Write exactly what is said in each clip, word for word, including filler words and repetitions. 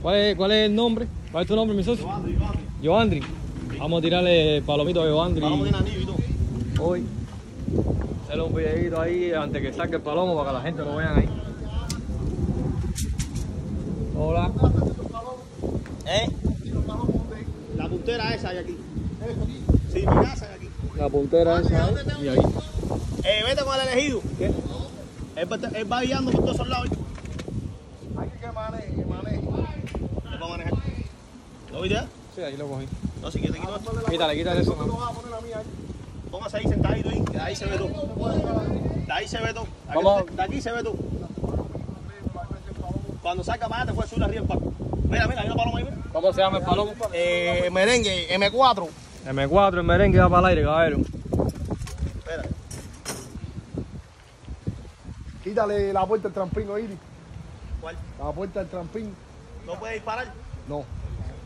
¿Cuál es, ¿Cuál es el nombre? ¿Cuál es tu nombre, mi socio? Joandri, Joandri. Joandri. Vamos a tirarle palomito a Joandri. Palomo tiene anillo y todo. Hoy. Hacerle un videito ahí antes que salga el palomo para que la gente lo vean ahí. Hola. ¿Eh? La puntera esa hay aquí. Sí, mi casa hay aquí. La puntera esa ahí. Y ahí. Eh, vete con el elegido. ¿Qué? Él, va- él va guiando por todos esos lados. Hay que maneje, que maneje. ¿Qué va a manejar? ¿Lo viste? Sí, ahí lo cogí. No, si quieres, quito esto. Quítale, quítale eso. Póngase ahí sentadito ahí, que de ahí se ve todo. De ahí se ve todo. Aquí- Vamos. De aquí se ve todo. Cuando saca más, te puedes subir arriba el palco. Mira, mira, hay una paloma ahí. Mira. ¿Cómo se llama el palomo? Eh, merengue, M cuatro. M cuatro, el merengue va para el aire, caballero. Espera. Quítale la puerta del trampín, oíste. ¿Cuál? La puerta del trampín. ¿No puede disparar? No. Ok.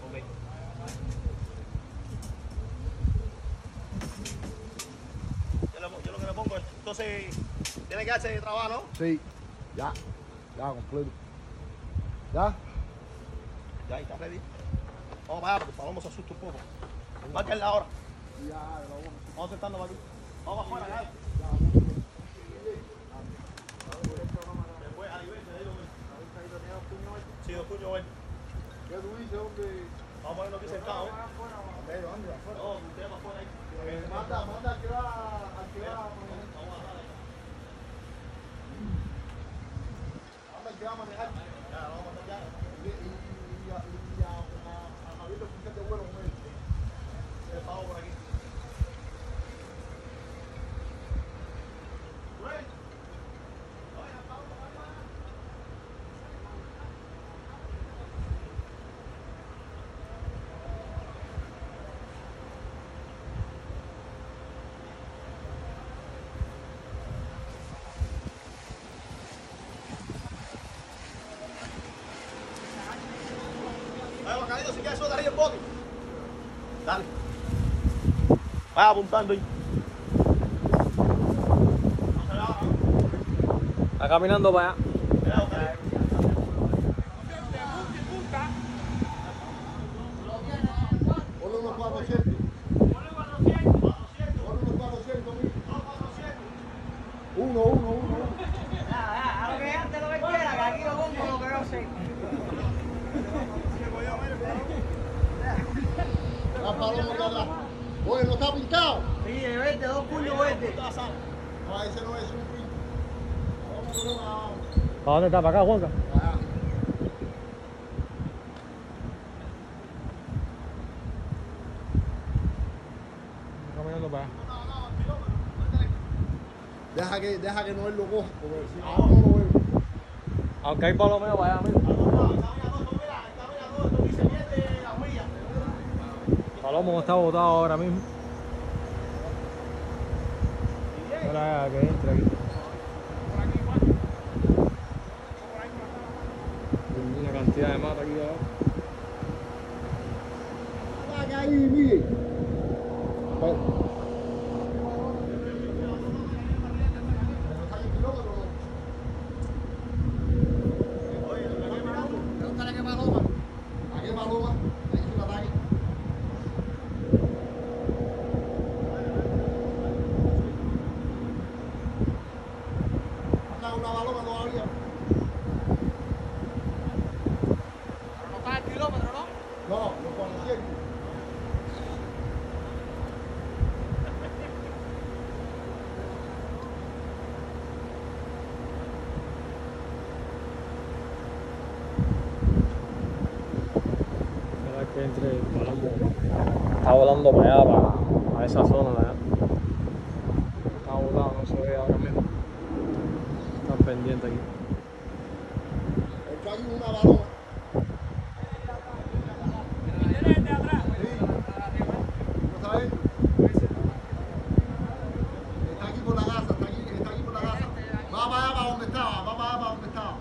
Yo, lo- yo lo que le pongo es, entonces, tiene que darse de trabajo, ¿no? Sí. Ya. Ya, completo. ¿Ya? Ya, ahí está ready. Vamos para allá, porque el palomo se asusta un poco. Marca la hora. Ya, Vamos sentando para aquí. Vamos afuera, ya. Después, ahí vete, ahí lo ves. Sí, los puños, ven. ¿Qué tú dices, hombre? Vamos a ponernos aquí sentados, ¿eh? Afuera, ¿dónde? Afuera. No, usted va afuera ahí. Eh, Manda, manda que va a que va a Vamos a bajar ahí. Manda que va a manejar. Ya, vamos a matar ya. Y, y, y, a, y a, a, a Javier le pusiste vuelo con él. El pavo por aquí. Rey. Oye, el pavo, el pavo. Vaya, Bacalito, si quieres suelta ahí el bote. Dale. Vaya apuntando ahí. Está caminando para allá. Mira, Bacalito. Ponle unos cuatrocientos. Ponle unos cuatrocientos mil. Uno, uno, uno, uno. A lo que antes lo que quiera, que aquí lo pongo lo que yo sé. La paloma está atrás. Oye, ¿no está pintado? Sí, de verde, dos puños verdes. No, ese no es un pinto. Vamos a poner una... ¿Para dónde está? ¿Para acá, Juanca? Ah. Está caminando para allá. Deja que, deja que no él lo coja, porque si no, no lo veo. Aunque hay palomeo para allá, mira. El palomo está botado ahora mismo. Ahora que entre aquí. Una cantidad de mata aquí abajo. Saca ahí, Miguel. Bueno. Pregúntale a qué paloma. ¿A qué paloma? Ahí hizo un ataque. Anda una paloma todavía. Pero no está el kilómetro, ¿no? No, los cuatrocientos. Espera que entre el palomo. Está volando para allá, para, para esa zona de allá. Está volado, no se ve ahora mismo. Están pendientes aquí. Esto hay una paloma. ¿No sabes? Está aquí por la casa, está aquí, está aquí por la casa. Va para allá para donde estaba, va para allá para donde estaba.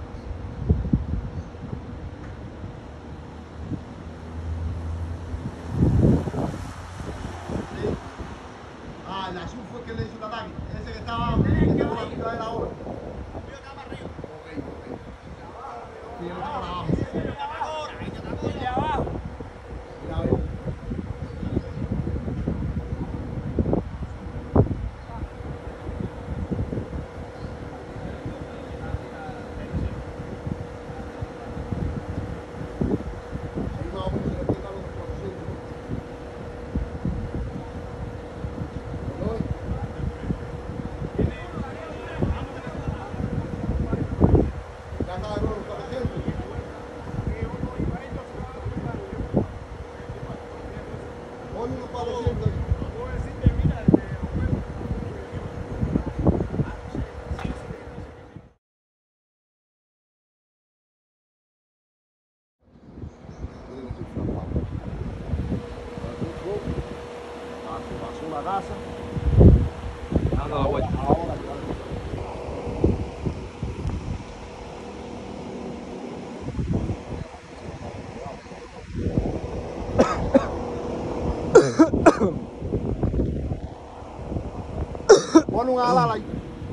Sí. Ah, el azul fue el que le hizo el ataque. Ese que estaba, que estaba por la mitad de la hora. Ok, ok. Sí, él está por abajo. casa. Dando la vuelta. Ahora, pon un ala ahí.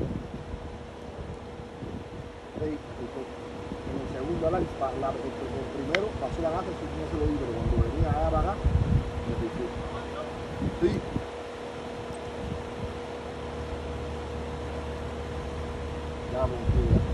En el segundo ala, la, el, el primero pasó la gata, eso no se lo vi, pero cuando venía a para acá, me piqué. Sí. Ya, pues,